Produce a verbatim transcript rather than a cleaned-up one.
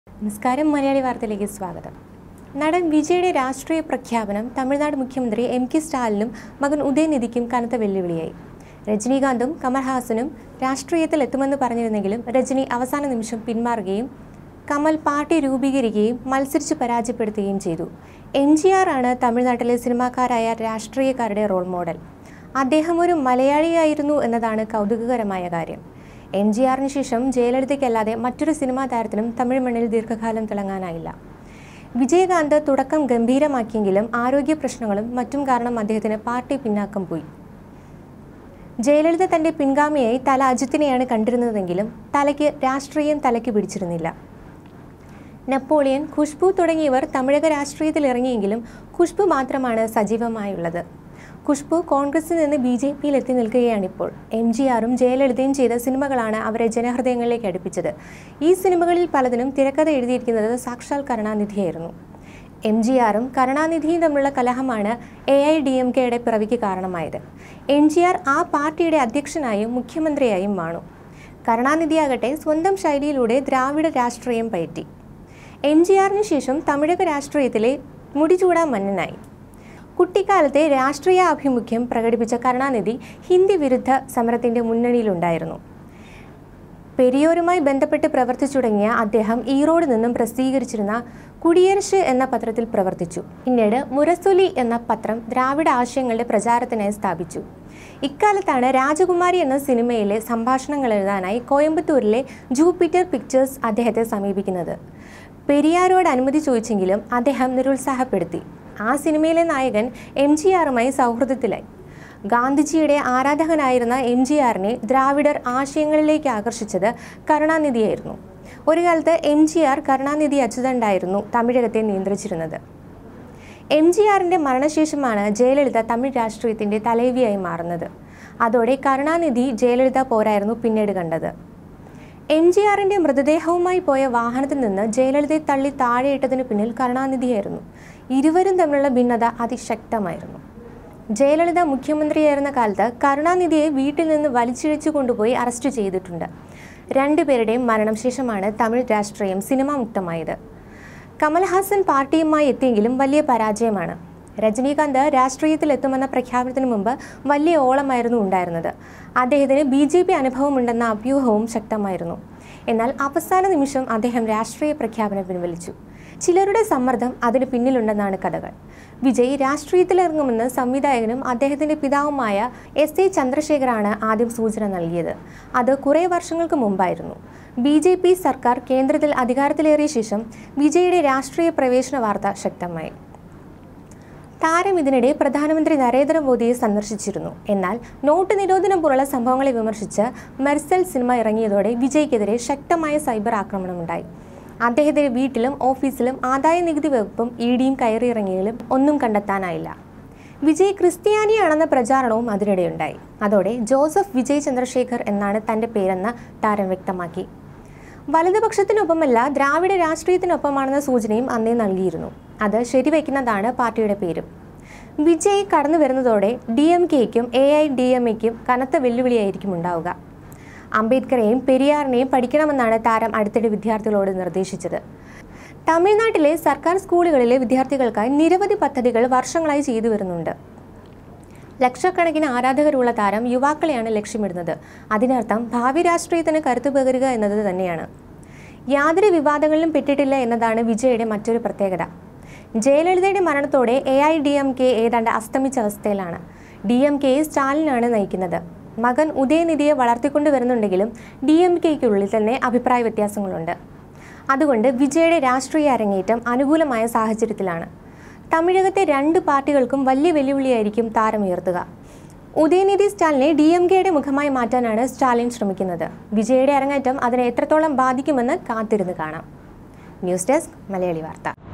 നമസ്കാരം, മലയാളി വാർത്തയിലേക്ക് സ്വാഗതം. നടൻ വിജയുടെ രാഷ്ട്രീയ പ്രഖ്യാപനം തമിഴ്നാട് മുഖ്യമന്ത്രി എം കെ സ്റ്റാലിനും മകൻ ഉദയനിധിക്കും കനത്ത വെല്ലുവിളിയായി. രജനീകാന്തും കമൽഹാസനും രാഷ്ട്രീയത്തിൽ എത്തുമെന്ന് പറഞ്ഞിരുന്നെങ്കിലും രജനി അവസാന നിമിഷം പിന്മാറുകയും കമൽ പാർട്ടി രൂപീകരിക്കുകയും മത്സരിച്ച് പരാജയപ്പെടുത്തുകയും ചെയ്തു. എം ജി ആർ ആണ് തമിഴ്നാട്ടിലെ സിനിമാക്കാരായ രാഷ്ട്രീയക്കാരുടെ റോൾ മോഡൽ. അദ്ദേഹം ഒരു മലയാളിയായിരുന്നു എന്നതാണ് കൗതുകകരമായ കാര്യം. എം ജി ആറിന് ശേഷം ജയലളിതയ്ക്കല്ലാതെ മറ്റൊരു സിനിമാ താരത്തിനും തമിഴ് മണ്ണിൽ ദീർഘകാലം തിളങ്ങാനായില്ല. വിജയകാന്ത് തുടക്കം ഗംഭീരമാക്കിയെങ്കിലും ആരോഗ്യ പ്രശ്നങ്ങളും മറ്റും കാരണം അദ്ദേഹത്തിന് പാർട്ടി പിന്നാക്കം പോയി. ജയലളിത തന്റെ പിൻഗാമിയായി തല അജിത്തിനെയാണ് കണ്ടിരുന്നതെങ്കിലും തലയ്ക്ക് രാഷ്ട്രീയം തലയ്ക്ക് പിടിച്ചിരുന്നില്ല. നെപ്പോളിയൻ, ഖുഷ്ബു തുടങ്ങിയവർ തമിഴക രാഷ്ട്രീയത്തിൽ ഇറങ്ങിയെങ്കിലും ഖുഷ്ബു മാത്രമാണ് സജീവമായുള്ളത്. ഖുഷ്ബു കോൺഗ്രസിൽ നിന്ന് ബി ജെ പിയിൽ എത്തി നിൽക്കുകയാണിപ്പോൾ. എം ജി ആറും ജയലളിതയും ചെയ്ത സിനിമകളാണ് അവരെ ജനഹൃദയങ്ങളിലേക്ക് അടുപ്പിച്ചത്. ഈ സിനിമകളിൽ പലതിനും തിരക്കഥ എഴുതിയിരിക്കുന്നത് സാക്ഷാൽ കരുണാനിധിയായിരുന്നു. എം ജി ആറും കരുണാനിധിയും തമ്മിലുള്ള കലഹമാണ് എ ഐ ഡി എം കെയുടെ പിറവിക്ക് കാരണമായത്. എം ജി ആർ ആ പാർട്ടിയുടെ അധ്യക്ഷനായും മുഖ്യമന്ത്രിയായും മാണു. കരുണാനിധിയാകട്ടെ സ്വന്തം ശൈലിയിലൂടെ ദ്രാവിഡ രാഷ്ട്രീയം പയറ്റി. എം ജി ആറിന് ശേഷം തമിഴക രാഷ്ട്രീയത്തിലെ മുടിചൂടാ മന്നനായി. കുട്ടിക്കാലത്തെ രാഷ്ട്രീയ ആഭിമുഖ്യം പ്രകടിപ്പിച്ച കരുണാനിധി ഹിന്ദി വിരുദ്ധ സമരത്തിൻ്റെ മുന്നണിയിലുണ്ടായിരുന്നു. പെരിയോരുമായി ബന്ധപ്പെട്ട് പ്രവർത്തിച്ചു തുടങ്ങിയ അദ്ദേഹം ഈറോഡ് നിന്നും പ്രസിദ്ധീകരിച്ചിരുന്ന കുടിയേർഷ് എന്ന പത്രത്തിൽ പ്രവർത്തിച്ചു. പിന്നീട് മുരസൊലി എന്ന പത്രം ദ്രാവിഡ ആശയങ്ങളുടെ പ്രചാരത്തിനായി സ്ഥാപിച്ചു. ഇക്കാലത്താണ് രാജകുമാരി എന്ന സിനിമയിലെ സംഭാഷണങ്ങൾ എഴുതാനായി കോയമ്പത്തൂരിലെ ജൂപ്പിറ്റർ പിക്ചേഴ്സ് അദ്ദേഹത്തെ സമീപിക്കുന്നത്. പെരിയാരോട് അനുമതി ചോദിച്ചെങ്കിലും അദ്ദേഹം നിരുത്സാഹപ്പെടുത്തി. ആ സിനിമയിലെ നായകൻ എം ജി ആറുമായി സൗഹൃദത്തിലായി. ഗാന്ധിജിയുടെ ആരാധകനായിരുന്ന എം ജി ആറിനെ ദ്രാവിഡർ ആശയങ്ങളിലേക്ക് ആകർഷിച്ചത് കരുണാനിധിയായിരുന്നു. ഒരു കാലത്ത് എം ജി ആർ കരുണാനിധി അച്യുതണ്ടായിരുന്നു തമിഴകത്തെ നിയന്ത്രിച്ചിരുന്നത്. എം ജി ആറിൻ്റെ മരണശേഷമാണ് ജയലളിത തമിഴ് രാഷ്ട്രീയത്തിൻ്റെ തലൈവിയായി മാറുന്നത്. അതോടെ കരുണാനിധി ജയലളിത പോരായിരുന്നു പിന്നീട് കണ്ടത്. എം ജി ആറിൻ്റെ മൃതദേഹവുമായി പോയ വാഹനത്തിൽ നിന്ന് ജയലളിതയെ തള്ളി താഴെയിട്ടതിന് പിന്നിൽ കരുണാനിധിയായിരുന്നു. ഇരുവരും തമ്മിലുള്ള ഭിന്നത അതിശക്തമായിരുന്നു. ജയലളിത മുഖ്യമന്ത്രിയായിരുന്ന കാലത്ത് കരുണാനിധിയെ വീട്ടിൽ നിന്ന് വലിച്ചിഴച്ചു കൊണ്ടുപോയി അറസ്റ്റ് ചെയ്തിട്ടുണ്ട്. രണ്ടുപേരുടെയും മരണം ശേഷമാണ് തമിഴ് രാഷ്ട്രീയം സിനിമാ മുക്തമായത്. കമൽഹാസൻ പാർട്ടിയുമായി എത്തിയെങ്കിലും വലിയ പരാജയമാണ്. രജനീകാന്ത് രാഷ്ട്രീയത്തിൽ എത്തുമെന്ന പ്രഖ്യാപനത്തിന് മുമ്പ് വലിയ ഓളമായിരുന്നു ഉണ്ടായിരുന്നത്. അദ്ദേഹത്തിന് ബി ജെ പി അനുഭവമുണ്ടെന്ന അഭ്യൂഹവും ശക്തമായിരുന്നു. എന്നാൽ അവസാന നിമിഷം അദ്ദേഹം രാഷ്ട്രീയ പ്രഖ്യാപനം പിൻവലിച്ചു. ചിലരുടെ സമ്മർദ്ദം അതിന് പിന്നിലുണ്ടെന്നാണ് കഥകൾ. വിജയ് രാഷ്ട്രീയത്തിലിറങ്ങുമെന്ന് സംവിധായകനും അദ്ദേഹത്തിൻ്റെ പിതാവുമായ എസ് എ ചന്ദ്രശേഖറാണ് ആദ്യം സൂചന നൽകിയത്. അത് കുറേ വർഷങ്ങൾക്ക് മുമ്പായിരുന്നു. ബി ജെ പി സർക്കാർ കേന്ദ്രത്തിൽ അധികാരത്തിലേറിയ ശേഷം വിജയുടെ രാഷ്ട്രീയ പ്രവേശന വാർത്ത ശക്തമായി. താരം ഇതിനിടെ പ്രധാനമന്ത്രി നരേന്ദ്രമോദിയെ സന്ദർശിച്ചിരുന്നു. എന്നാൽ നോട്ട് നിരോധനം പോലുള്ള സംഭവങ്ങളെ വിമർശിച്ച് മെർസൽ സിനിമ ഇറങ്ങിയതോടെ വിജയ്ക്കെതിരെ ശക്തമായ സൈബർ ആക്രമണമുണ്ടായി. അദ്ദേഹത്തിൻ്റെ വീട്ടിലും ഓഫീസിലും ആദായ നികുതി വകുപ്പും ഇ ഡിയും കയറിയിറങ്ങിയാലും ഒന്നും കണ്ടെത്താനായില്ല. വിജയ് ക്രിസ്ത്യാനിയാണെന്ന പ്രചാരണവും അതിനിടെയുണ്ടായി. അതോടെ ജോസഫ് വിജയ് ചന്ദ്രശേഖർ എന്നാണ് തൻ്റെ പേരെന്ന് താരം വ്യക്തമാക്കി. വലതുപക്ഷത്തിനൊപ്പമല്ല, ദ്രാവിഡ രാഷ്ട്രീയത്തിനൊപ്പമാണെന്ന സൂചനയും അന്നേ നൽകിയിരുന്നു. അത് ശരിവയ്ക്കുന്നതാണ് പാർട്ടിയുടെ പേരും. വിജയ് കടന്നു വരുന്നതോടെ ഡി എം കെയ്ക്കും എ ഐ ഡി എം എക്കും കനത്ത വെല്ലുവിളിയായിരിക്കും ഉണ്ടാവുക. അംബേദ്കറെയും പെരിയാറിനെയും പഠിക്കണമെന്നാണ് താരം അടുത്തിടെ വിദ്യാർത്ഥികളോട് നിർദ്ദേശിച്ചത്. തമിഴ്നാട്ടിലെ സർക്കാർ സ്കൂളുകളിലെ വിദ്യാർത്ഥികൾക്കായി നിരവധി പദ്ധതികൾ വർഷങ്ങളായി ചെയ്തു വരുന്നുണ്ട്. ലക്ഷക്കണക്കിന് ആരാധകരുള്ള താരം യുവാക്കളെയാണ് ലക്ഷ്യമിടുന്നത്. അതിനർത്ഥം ഭാവി രാഷ്ട്രീയത്തിന് കരുത്തു പകരുക എന്നത് തന്നെയാണ്. യാതൊരു വിവാദങ്ങളിലും പെട്ടിട്ടില്ല എന്നതാണ് വിജയുടെ മറ്റൊരു പ്രത്യേകത. ജയലളിതയുടെ മരണത്തോടെ A I D M K ഏതാണ്ട് അസ്തമിച്ച അവസ്ഥയിലാണ്. ഡി എം കെയെ സ്റ്റാലിനാണ് നയിക്കുന്നത്. മകൻ ഉദയനിധിയെ വളർത്തിക്കൊണ്ടു വരുന്നുണ്ടെങ്കിലും ഡി എം കെയ്ക്കുള്ളിൽ തന്നെ അഭിപ്രായ വ്യത്യാസങ്ങളുണ്ട്. അതുകൊണ്ട് വിജയുടെ രാഷ്ട്രീയ അരങ്ങേറ്റം അനുകൂലമായ സാഹചര്യത്തിലാണ്. തമിഴകത്തെ രണ്ട് പാർട്ടികൾക്കും വലിയ വെല്ലുവിളിയായിരിക്കും താരമുയർത്തുക. ഉദയനിധി സ്റ്റാലിനെ ഡി എം കെയുടെ മുഖമായി മാറ്റാനാണ് സ്റ്റാലിൻ ശ്രമിക്കുന്നത്. വിജയുടെ അരങ്ങേറ്റം അതിനെ എത്രത്തോളം ബാധിക്കുമെന്ന് കാത്തിരുന്ന് കാണാം. ന്യൂസ് ഡെസ്ക്, മലയാളി വാർത്ത.